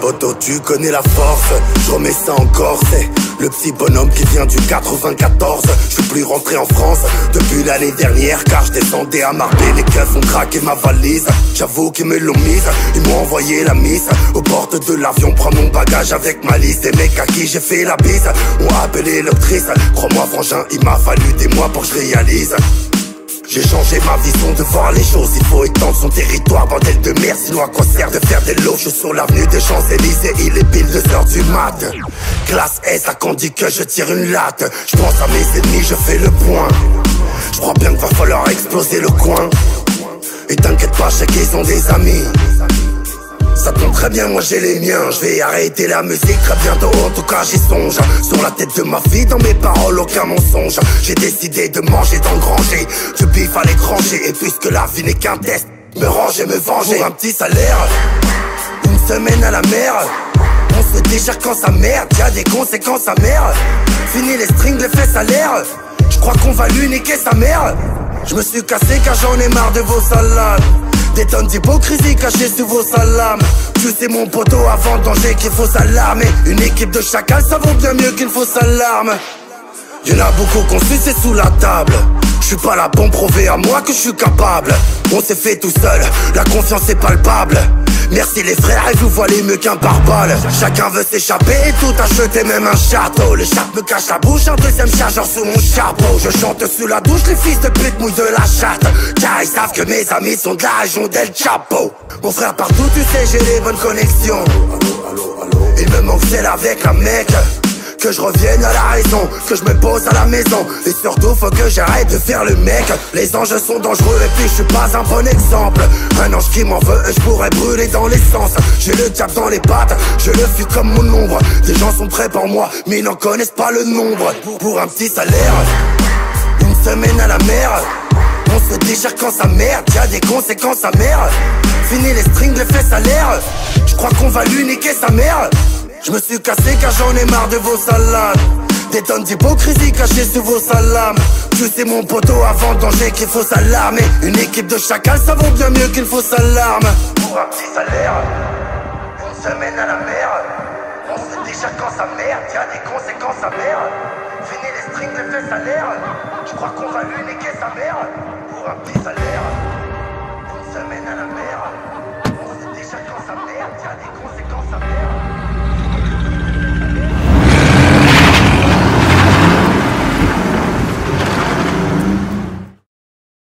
Poto, tu connais la force, je remets ça encore, c'est le petit bonhomme qui vient du 94. Je suis plus rentré en France depuis l'année dernière, car je descendais à Marbella. Les keufs ont craqué ma valise, j'avoue qu'ils me l'ont mise. Ils m'ont envoyé la mise aux portes de l'avion. Prends mon bagage avec ma liste. Des mecs à qui j'ai fait la bise ont appelé l'actrice. Crois-moi frangin, il m'a fallu des mois pour que je réalise. J'ai changé ma vision de voir les choses. Il faut étendre son territoire, bordel de merde. Sinon à quoi sert de faire des lots? Je suis sur l'avenue des Champs-Élysées, il est pile 2h du mat. Classe S, à qu'on dit que je tire une latte. Je pense à mes ennemis, je fais le point. Je crois bien qu'il va falloir exploser le coin. Et t'inquiète pas, je sais qu'ils ont des amis. Ça tombe très bien, moi j'ai les miens. Je vais arrêter la musique très bientôt, en tout cas j'y songe. Sur la tête de ma fille, dans mes paroles, aucun mensonge. J'ai décidé de manger, d'engranger du bif à l'étranger. Et puisque la vie n'est qu'un test, me ranger, me venger. Pour un petit salaire, une semaine à la mer. On se déchire quand ça merde, y'a des conséquences amères. Fini les strings, les fesses à l'air. Je crois qu'on va lui niquer sa mère. Je me suis cassé car j'en ai marre de vos salades. Des tonnes d'hypocrisie cachées sous vos salames. Tu sais mon poteau, avant le danger qu'il faut s'alarmer. Une équipe de chacals, ça vaut bien mieux qu'une fausse alarme. Y'en a beaucoup qu'on suce sous la table. Je suis pas là pour me prouver à moi que je suis capable. On s'est fait tout seul, la confiance est palpable. Merci les frères et vous voilez mieux qu'un pare-balles. Chacun veut s'échapper et tout acheter, même un château. Le chat me cache la bouche, un deuxième chargeur sous mon chapeau. Je chante sous la douche, les fils de pute mouillent de la chatte. Car ils savent que mes amis sont de la région d'El Chapo. Mon frère partout, tu sais, j'ai les bonnes connexions. Il me manque celle avec la mec. Que je revienne à la raison, que je me pose à la maison. Et surtout faut que j'arrête de faire le mec. Les anges sont dangereux et puis je suis pas un bon exemple. Un ange qui m'en veut, je pourrais brûler dans l'essence. J'ai le diable dans les pattes, je le fuis comme mon ombre. Des gens sont prêts pour moi, mais ils n'en connaissent pas le nombre. Pour un petit salaire, une semaine à la mer. On se déchire quand ça merde, y'a des conséquences amères. Fini les strings, les fesses à l'air. Je crois qu'on va lui niquer sa mère. Je me suis cassé car j'en ai marre de vos salades. Des tonnes d'hypocrisie cachées sous vos salames. Tu sais mon poteau, avant le danger qu'il faut s'alarmer. Une équipe de chacals, ça vaut bien mieux qu'une fausse alarme. Pour un petit salaire, une semaine à la mer. On se déchire quand ça merde, y'a des conséquences amères. Fini les strings, les fesses à l'air. Je crois qu'on va lui niquer sa mère. Pour un petit salaire, une semaine à la mer. On se déchire quand ça merde, y'a des conséquences amères.